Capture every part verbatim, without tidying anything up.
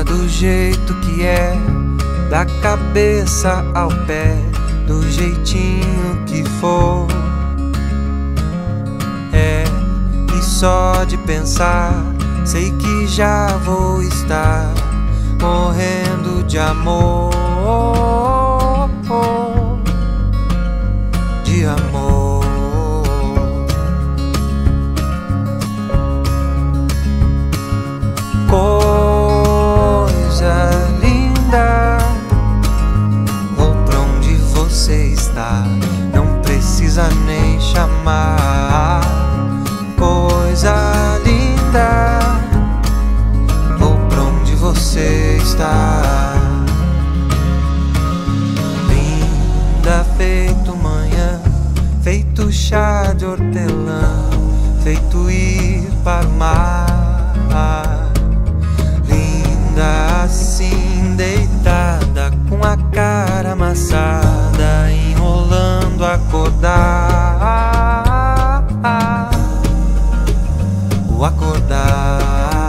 do jeito que é, da cabeça ao pé, do jeitinho que for. É, e só de pensar, sei que já vou estar morrendo de amor, de amor. Coisa linda, vou pra onde você está, não precisa nem chamar. Coisa linda, vou pra onde você está. Linda feito manhã, feito chá de hortelã, feito ir para o mar. Linda assim, deitada, com a cara amassada, enrolando acordar, o acordar.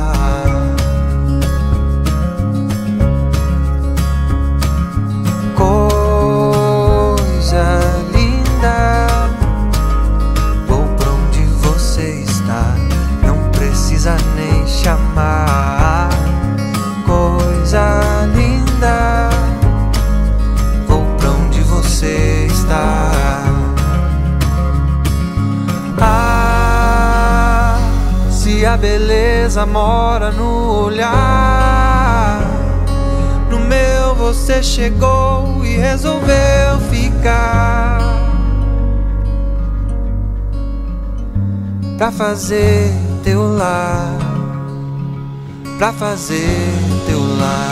Coisa linda, vou pra onde você está, não precisa nem chamar. Coisa linda, vou pra onde você está. Ah, se a beleza mora no olhar, no meu você chegou e resolveu ficar, pra fazer teu lar, pra fazer teu lar.